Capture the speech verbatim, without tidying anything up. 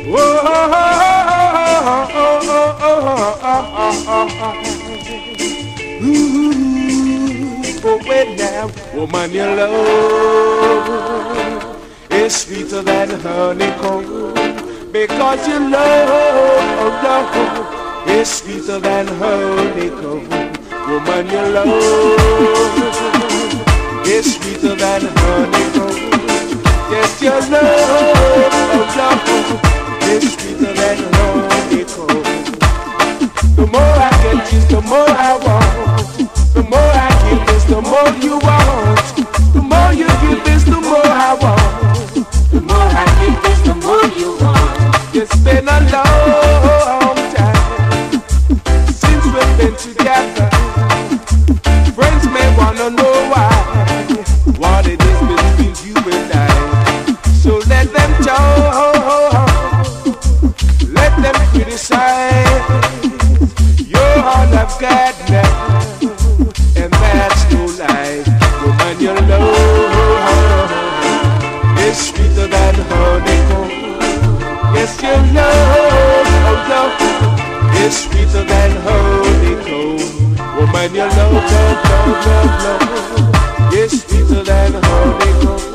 Oh, wait now, woman, your love is sweeter than honeycomb, because your love, love is sweeter than honeycomb. Woman, your love is sweeter than honeycomb. Yes, your love, love is sweeter than honeycomb. The more I get you, the more I want. The more I give this, the more you want. The more you give this, the more I want. The more I give this, the more you want. It's been a long time since we've been together. Friends may wanna know why, what it is between you and I. So let them talk, let them criticize. You're all I've got now, and that's no lie. Woman, your love is sweeter than honeycomb. Yes, your love, oh love, is sweeter than honeycomb. Woman, your love, love, love, love, love is sweeter than honeycomb.